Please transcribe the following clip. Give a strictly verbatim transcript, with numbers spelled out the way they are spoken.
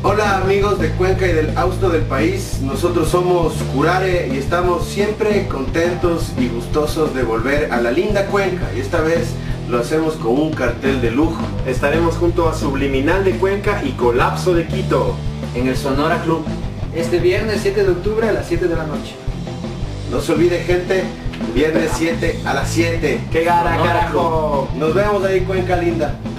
Hola amigos de Cuenca y del Austo del país, nosotros somos Curare y estamos siempre contentos y gustosos de volver a la linda Cuenca, y esta vez lo hacemos con un cartel de lujo. Estaremos junto a Subliminal de Cuenca y Colapso de Quito en el Sonora Club este viernes siete de octubre a las siete de la noche. No se olvide, gente, viernes siete a las siete. ¡Qué gara, carajo! Nos vemos ahí, Cuenca linda.